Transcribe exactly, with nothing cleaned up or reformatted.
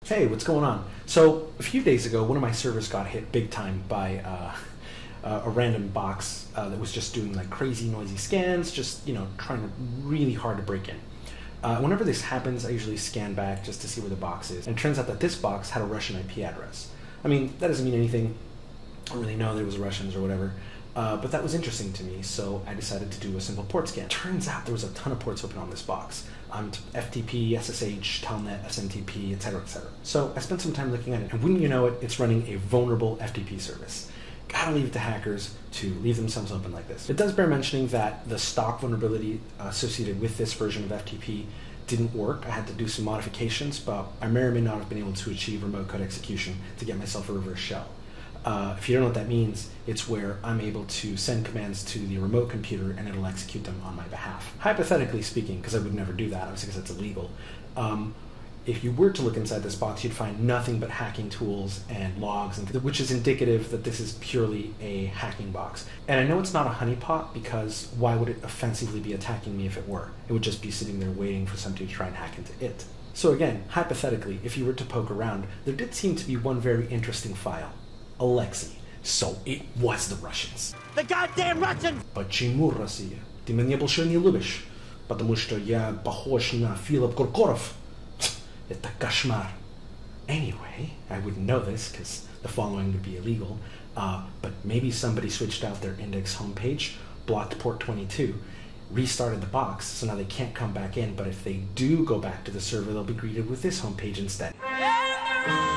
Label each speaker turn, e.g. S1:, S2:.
S1: Hey, what's going on? So, a few days ago, one of my servers got hit big time by uh, uh, a random box uh, that was just doing like crazy noisy scans, just, you know, trying to really hard to break in. Uh, whenever this happens, I usually scan back just to see where the box is. And it turns out that this box had a Russian I P address. I mean, that doesn't mean anything. I don't really know there was Russians or whatever. Uh, but that was interesting to me, so I decided to do a simple port scan. Turns out there was a ton of ports open on this box. Um, F T P, S S H, Telnet, S M T P, et cetera, et cetera. So I spent some time looking at it, and wouldn't you know it, it's running a vulnerable F T P service. Gotta leave it to hackers to leave themselves open like this. It does bear mentioning that the stock vulnerability associated with this version of F T P didn't work. I had to do some modifications, but I may or may not have been able to achieve remote code execution to get myself a reverse shell. Uh, if you don't know what that means, it's where I'm able to send commands to the remote computer and it'll execute them on my behalf. Hypothetically speaking, because I would never do that, obviously because it's illegal, um, if you were to look inside this box, you'd find nothing but hacking tools and logs, and which is indicative that this is purely a hacking box. And I know it's not a honeypot because why would it offensively be attacking me if it were? It would just be sitting there waiting for somebody to try and hack into it. So again, hypothetically, if you were to poke around, there did seem to be one very interesting file. Alexei. So it was the Russians.
S2: The goddamn Russians!
S1: Почему Россия? Ты меня больше не любишь, потому что я похож на Филипп Киркоров. Это кошмар. Anyway, I wouldn't know this because the following would be illegal, uh, but maybe somebody switched out their index homepage, blocked port twenty-two, restarted the box, so now they can't come back in, but if they do go back to the server, they'll be greeted with this homepage instead.